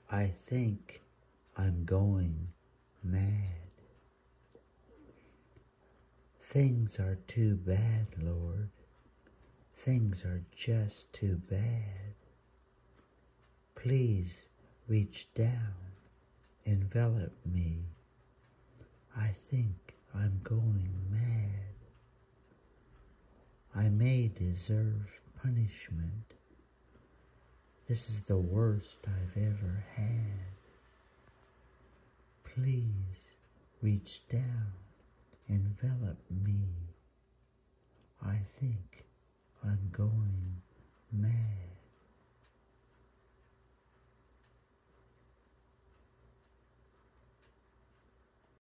I think I'm going mad. Things are too bad, Lord. Things are just too bad. Please reach down, envelop me. I think I'm going mad. I may deserve punishment. This is the worst I've ever had. Please reach down, envelop me.